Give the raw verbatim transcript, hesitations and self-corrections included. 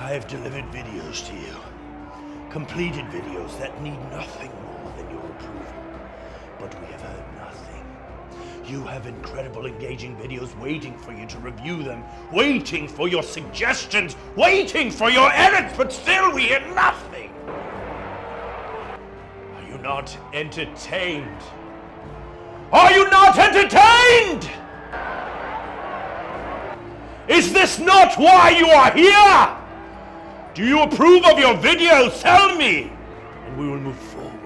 I have delivered videos to you. Completed videos that need nothing more than your approval. But we have heard nothing. You have incredible engaging videos waiting for you to review them, waiting for your suggestions, waiting for your edits, but still we hear nothing. Are you not entertained? Are you not entertained? Is this not why you are here? Do you approve of your videos? Tell me, and we will move forward.